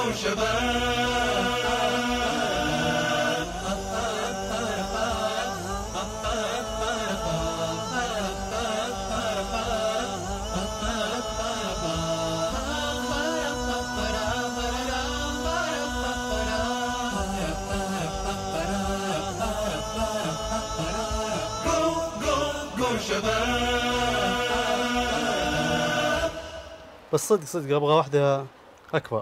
بس صدق صدق ابغى واحدة أكبر.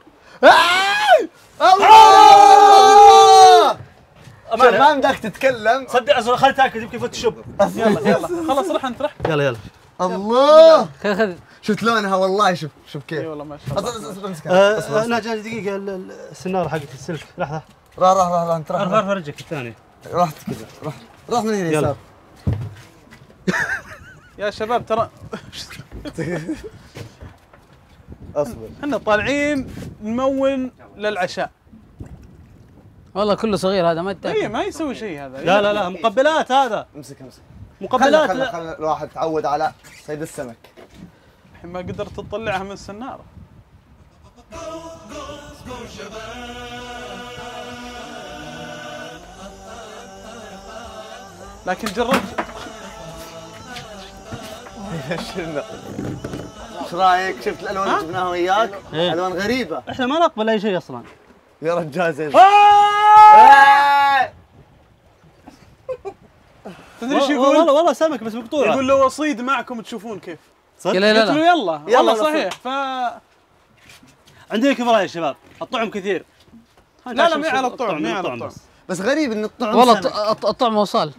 الله! ما بدك تتكلم. صدق أزول خلي تاكل يمكن يفوت الشب. يلا يلا خلاص رح انت رح. يلا يلا. الله! خذ شفت لونها والله شوف كيف. اي والله ما شاء الله. امسكها. ناجي دقيقة السنارة حقت السلك. لحظة. راح انت راح. ارفع رجلك الثاني. رحت كذا راح من هنا يسار. يا شباب ترى اصبر. احنا طالعين نمون للعشاء. والله كله صغير هذا ما اي يتاكل. ما يسوي شيء هذا. لا مقبلات هذا. امسك مقبلات. خلي الواحد تعود على صيد السمك. الحين ما قدرت تطلعها من السنارة. لكن جربت. ايش رايك؟ شفت الالوان اللي جبناها وياك؟ إيه؟ الوان غريبه. احنا ما نقبل اي شيء اصلا. يا رجال زين. تدري ايش يقول؟ والله سمك بس مقطوعه. يقول لو اصيد معكم تشوفون كيف. صدق؟ لا قلت له يلا والله صحيح. عندي لكم راي يا شباب، الطعم كثير. لا ما على الطعم ما على الطعم. بس غريب ان الطعم والله الطعم وصال.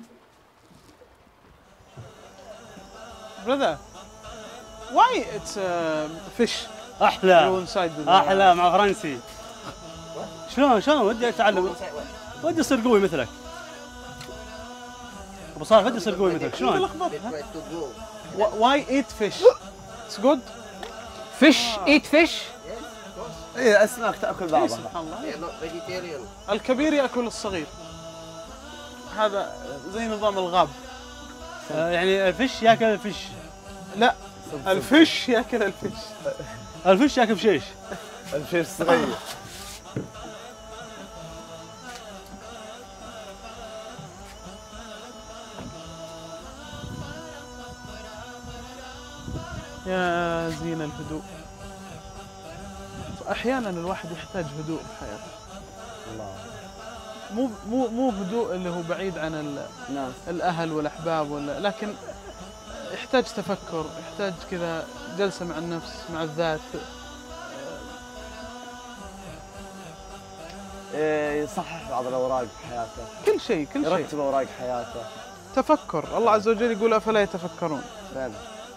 brother why it's fish احلى مع فرنسي. شلون ودي اتعلم، ودي اصير قوي مثلك ابو صالح، ودي اصير قوي مثلك. شلون why eat fish it's good فيش ايت فيش. ايه اسماك تاكل بعضها. سبحان الله. الكبير ياكل الصغير، هذا زي نظام الغاب. يعني الفش ياكل الفش. لا الفش ياكل الفش. الفش ياكل بشيش. الفيش صغير. يا زين الهدوء. احيانا الواحد يحتاج هدوء بحياته. الله. مو هدوء اللي هو بعيد عن الناس الاهل والاحباب لكن يحتاج تفكر، يحتاج كذا جلسه مع النفس مع الذات. يصحح بعض الاوراق بحياته. كل شيء يرتب اوراق حياته. تفكر. الله عز وجل يقول افلا يتفكرون. فعلا.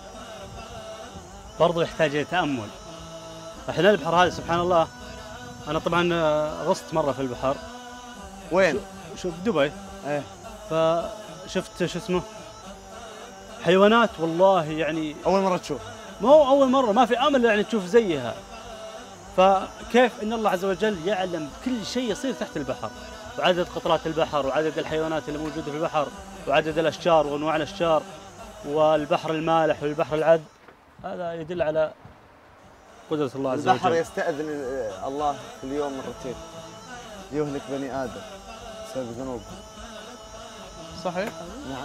برضو يحتاج تامل. احنا البحر هذا سبحان الله، انا طبعا غصت مره في البحر. وين؟ شوف دبي. ايه. فشفت شو اسمه حيوانات والله يعني اول مره تشوف. مو اول مره، ما في امل يعني تشوف زيها. فكيف ان الله عز وجل يعلم كل شيء يصير تحت البحر، وعدد قطرات البحر وعدد الحيوانات اللي موجوده في البحر وعدد الاشجار وانواع الاشجار والبحر المالح والبحر العذب. هذا يدل على قدرة الله عز وجل. البحر يستأذن الله في اليوم مرتين يهلك بني آدم بسبب ذنوب. صحيح؟ نعم.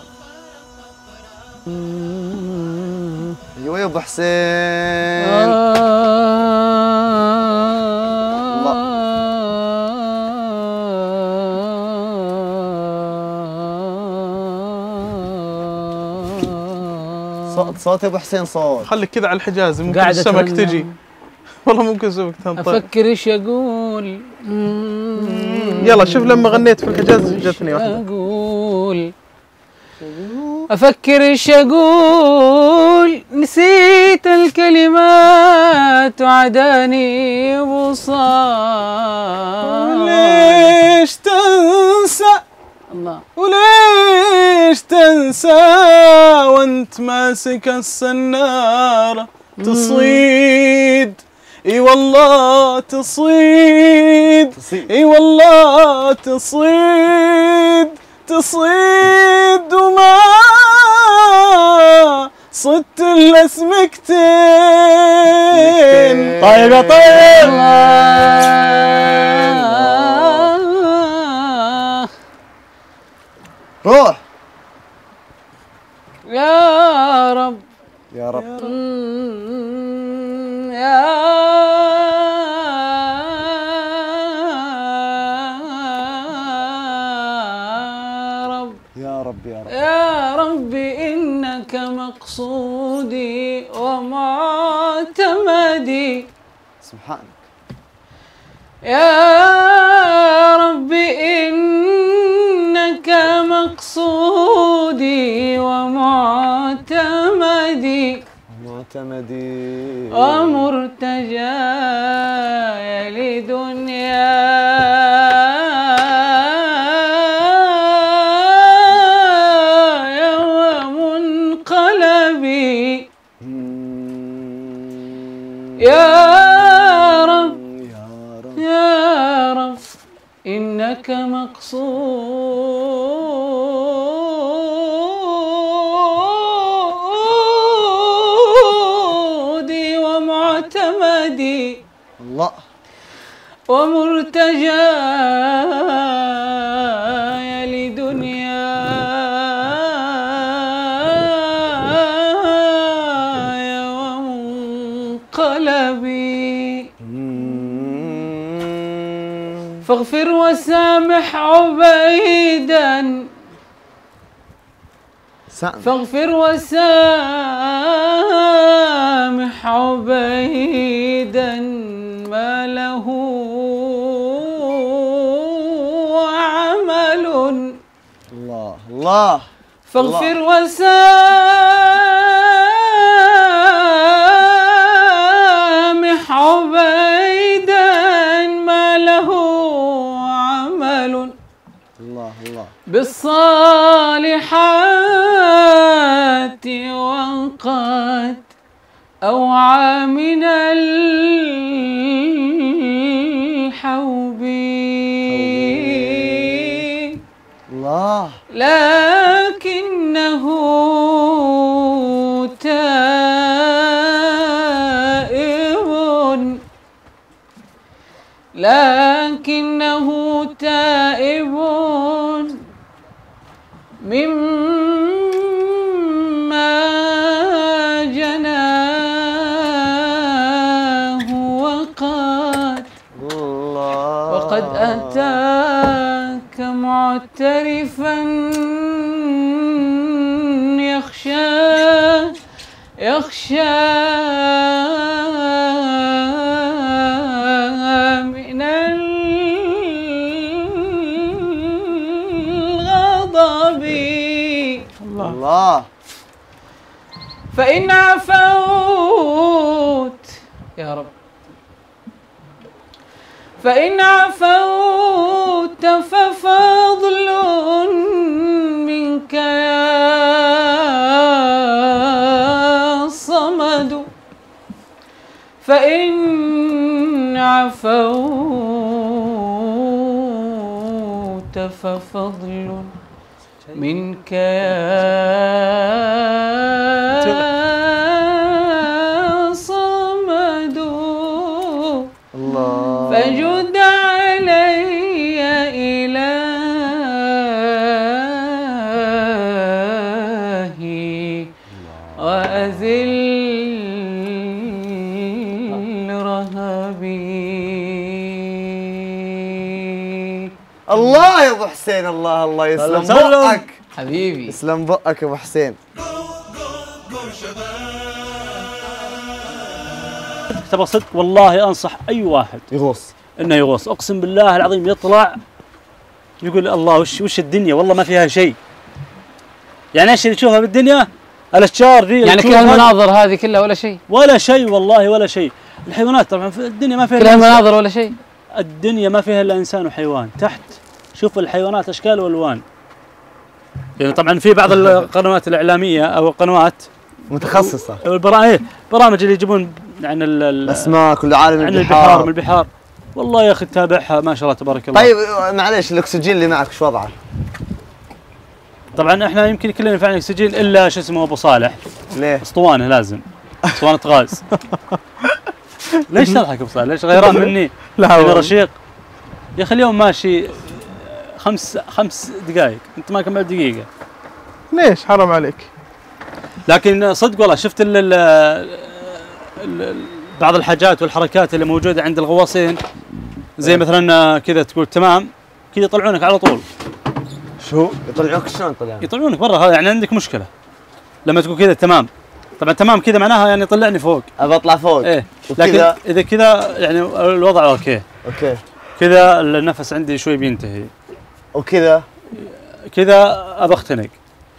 ايوه يا ابو حسين. صوت ابو حسين صوت. خليك كذا على الحجاز ممكن السمك تجي. والله ممكن السمك تنطر. افكر ايش اقول. يلا شوف لما غنيت في الحجاز جتني واحده. اقول افكر ايش اقول، نسيت الكلمات وعداني وصال. ليش تنسى الله، وليش تنسى وانت ماسك السنارة تصيد. اي والله تصيد، اي والله تصيد وما صدت الا سمكتين. طيب يا طيب. روح يا رب يا رب. يا رب يا رب يا رب. يا رب إنك مقصودي ومعتمدي. سبحانك. يا رب إنك مقصودي ومعتمدي معتمدي ومرتجاي لدنياي ومنقلبي. يا رب يا رب يا رب إنك مقصودي ومعتمدي الله. ومرتجاي لدنياي ومنقلبي. فاغفر وسامح عبيدا. فاغفر وسامح عبيدا ما له عمل. الله الله. فاغفر وسامح عبيدا ما له عمل. الله الله. بالصالحات وانقاد أوعى من الحوب. الله. لكنه تائب. لكنه تائب مما جناه وقد أتاك معترفا يخشى من الغضب. الله. فإن عفوت يا رب. فإن عفوت ففضل منك يا صمد. فإن عفوت ففضل منك يا صمد. الله. فجد علي إلهي وأذل رهبي. الله يا ابو حسين. الله الله يسلم سلم. بقك حبيبي. يسلم بقك يا ابو حسين. تبغى صدق والله انصح اي واحد يغوص انه يغوص. اقسم بالله العظيم يطلع يقول الله وش الدنيا والله ما فيها شيء. يعني ايش اللي تشوفها بالدنيا؟ الاشجار ذي يعني كل المناظر هذه كلها ولا شيء؟ ولا شيء والله ولا شيء. الحيوانات طبعا في الدنيا ما فيها كلها مناظر ولا شيء؟ الدنيا ما فيها الا انسان وحيوان. تحت شوف الحيوانات اشكال والوان. يعني طبعا في بعض القنوات الاعلاميه او القنوات متخصصة برامج اللي يجيبون عن الاسماك والعالم عن البحار من البحار. والله يا اخي تتابعها ما شاء الله تبارك الله. طيب معليش الاكسجين اللي معك شو وضعه؟ طبعا احنا يمكن كلنا ينفعنا الاكسجين الا شو اسمه ابو صالح. ليه؟ اسطوانه لازم اسطوانه غاز. ليش تضحك ابو صالح؟ ليش غيران مني؟ لا رشيق يا اخي اليوم ماشي خمس دقائق، انت ما كملت دقيقه. ليش حرام عليك؟ لكن صدق والله شفت بعض الحاجات والحركات اللي موجوده عند الغواصين، زي مثلا كذا تقول تمام، كذا يطلعونك على طول. شو يطلعوك شلون طلع؟ يطلعونك برا، هذا يعني عندك مشكله لما تقول كذا تمام. طبعا تمام كذا معناها يعني طلعني فوق. ابى اطلع فوق. ايه لكن اذا كذا يعني الوضع اوكي. اوكي. كذا النفس عندي شوي بينتهي. وكذا كذا ابى اختنق.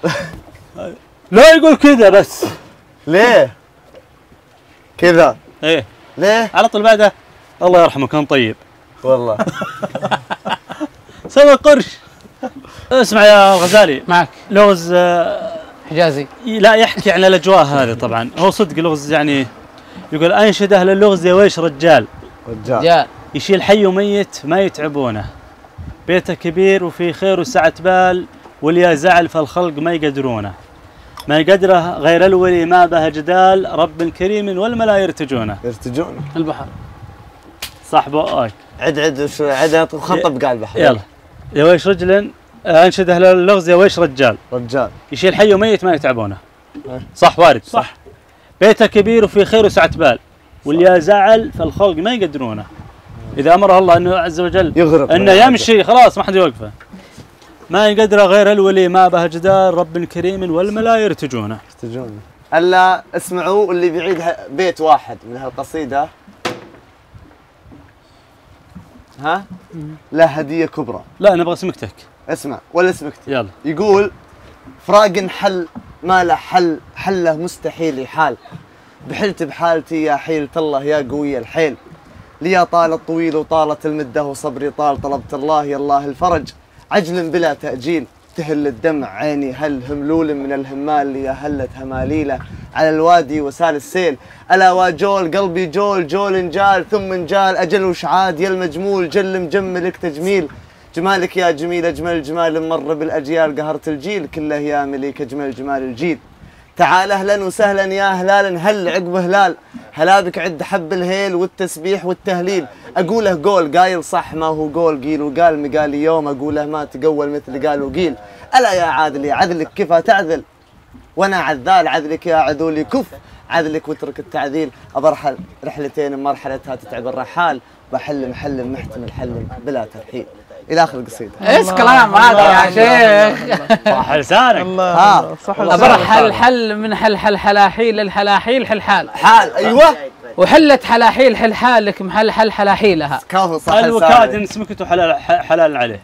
لا يقول كذا بس. ليه؟ كذا. ايه ليه؟ على طول بعده الله يرحمه كان طيب. والله. سوى قرش. اسمع يا غزالي، معك لغز حجازي. لا يحكي عن الاجواء هذه. طبعا هو صدق لغز، يعني يقول انشد اهل اللغز يا ويش رجال جاء يشيل حي وميت ما يتعبونه، بيته كبير وفي خير وسعة بال، واليا زعل فالخلق ما يقدرونه، ما يقدره غير الولي ما به جدال، رب كريم والملا يرتجونه. يرتجون البحر. صح بقك. عد وشو عد وخطب قاع البحر. يلا يا ويش رجل، انشد اهل اللغز يا ويش رجال رجال يشيل حي وميت ما يتعبونه. صح وارد. صح. بيته كبير وفي خير وسعة بال، واللي زعل فالخلق ما يقدرونه. اذا امره الله انه عز وجل يغرق انه يمشي خلاص ما حد يوقفه، ما يقدر غير الولي ما به جدار، رب كريم والملا يرتجونه. يرتجون. الا اسمعوا اللي بيعيد بيت واحد من هالقصيده، ها؟ له هديه كبرى. لا نبغى سمكتك. اسمع ولا سمكتي. يلا. يقول فراق حل ما له حل، حله مستحيل يحال، بحلت بحالتي يا حيلة الله يا قوي الحيل، لي طال الطويل وطالت المده وصبري طال، طلبت الله يا الله الفرج عجل بلا تأجيل، تهل الدمع عيني هل هملول من الهمال، يا هلت هماليله على الوادي وسال السيل، الا وجول قلبي جول جول انجال ثم انجال، اجل وشعاد يا المجمول جل مجملك تجميل، جمالك يا جميل اجمل جمال مر بالاجيال، قهرت الجيل كله يا مليك اجمل جمال الجيل، تعال اهلا وسهلا يا هلال هل عقب هلال، هلا بك عد حب الهيل والتسبيح والتهليل، اقوله قول قايل صح ما هو قول قيل وقال مقالي يوم، اقوله ما تقول مثل قال وقيل، الا يا عادل يا عدلك كفى تعذل، وانا عذال عدلك يا عذولي كف، عدلك واترك التعذيل، ابرحل رحلتين مرحلتها تتعب الرحال، بحلم حلم محتمل حلم بلا ترحيل، الى اخر القصيده. ايش كلام هذا يا شيخ؟ صح لسانك. الله صح. ابرحل حل من حل حلاحيل الحلاحيل حلحال حال ايوه. وحلت حلاحيل حلحالك محل حلاحيلها. كفو صح. الوكاد ان سمكته حلال عليه.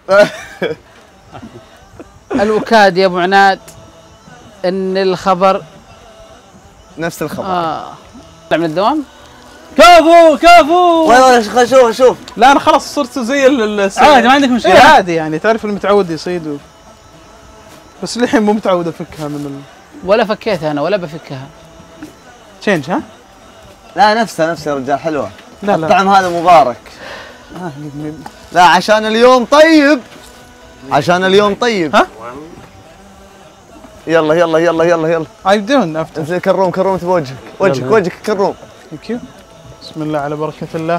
الوكاد يا ابو عناد ان الخبر نفس الخبر. من الدوام. كفو وين شوف لا انا خلاص صرت زي عادي ما عندك مشكله. إيه عادي يعني تعرف المتعود يصيد بس الحين مو متعود افكها من ولا فكيتها انا ولا بفكها. تشينج ها؟ لا نفسها يا رجال حلوه. لا الطعم هذا مبارك. لا عشان اليوم طيب. عشان اليوم طيب. ها؟ يلا يلا يلا يلا يلا. عايدون افتح. انزل كروم بوجهك. وجهك كروم. ثانك يو. بسم الله على بركة الله.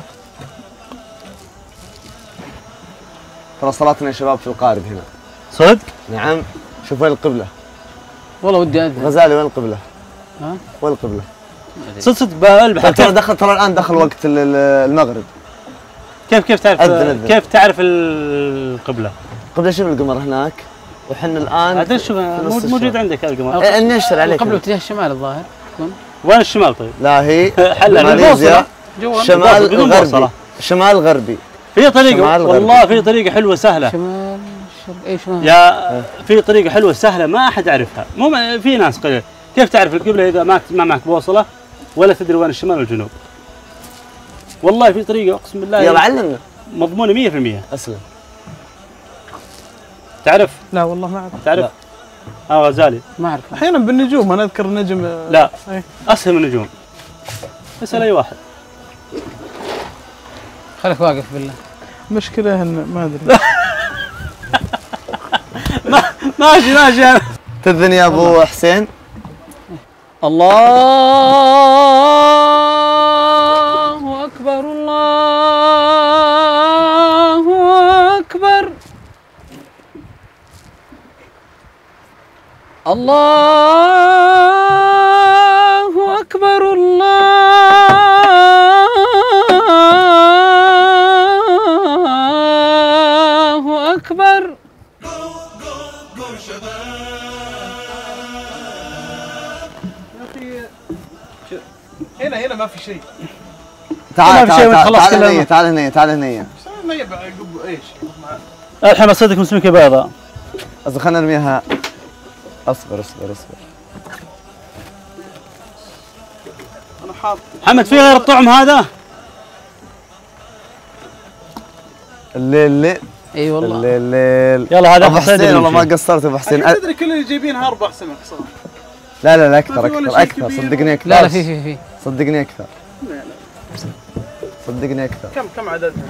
ترى صلاتنا يا شباب في القارب هنا. صدق؟ نعم. شوف وين القبلة. والله ودي اذهب. غزالي وين القبلة؟ ها؟ وين القبلة؟ صدق بالبحر. ترى الآن دخل وقت المغرب. كيف تعرف أذن. كيف تعرف القبلة؟ قبلة شوف القمر هناك وحنا الآن عاد شوف موجود عندك القمر. اني اشتري عليك. قبل اتجاه الشمال الظاهر. وين الشمال طيب؟ لا هي ماليزيا شمال غربي. شمال غربي. في طريقة والله في طريقة حلوة سهلة. شمال شرق اي شمال. يا في طريقة حلوة سهلة ما أحد يعرفها، مو في ناس قليل. كيف تعرف القبلة إذا ما معك بوصلة ولا تدري وين الشمال والجنوب؟ والله في طريقة أقسم بالله. يلا علمنا. مضمونة 100%. أسلم. تعرف؟ لا والله ما اعرف. تعرف؟ غزالي. ما اعرف. احيانا بالنجوم انا اذكر النجم. لا ايه. اسهل من النجوم. اسال اي واحد. خليك واقف بالله. مشكلة ان ما ادري. ماشي تذن يا ابو حسين. الله اكبر الله اكبر. الله أكبر الله أكبر. هنا ما في شيء. تعال ما في شيء تعال خلاص تعال كلنا. هنية تعال هنية تعال هنية. ما يبقى يقب ايش؟ الحين اصيدك من سمكه بيضاء. أصبر خلنا نرميها. اصبر اصبر اصبر. انا حاط. محمد في غير الطعم هذا؟ الليل اي والله. الليل. يلا هذا ابو حصيد حسين والله ما نمشي. قصرت ابو حسين. الحين تدري كل اللي جايبينها 4 سمك صراحه. لا لا لا ما اكثر في ولا اكثر شيء اكثر كبير. صدقني اكثر. لا لا في صدقني اكثر. لا لا. صدقني اكثر. كم عددها؟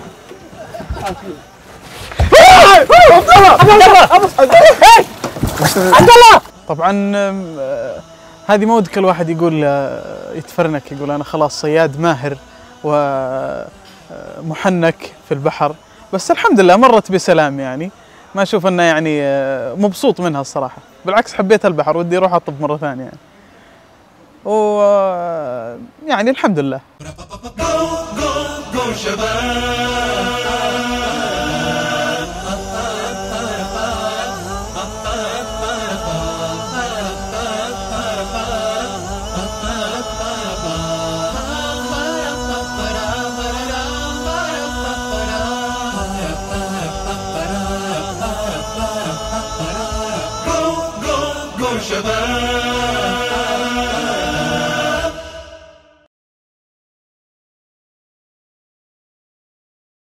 طبعا هذه مود كل واحد يقول يتفرنك، يقول انا خلاص صياد ماهر ومحنك في البحر، بس الحمد لله مرت بسلام يعني. ما اشوف انه يعني مبسوط منها الصراحه، بالعكس حبيت البحر ودي اروح اطب مره ثانيه يعني. و يعني الحمد لله. شباب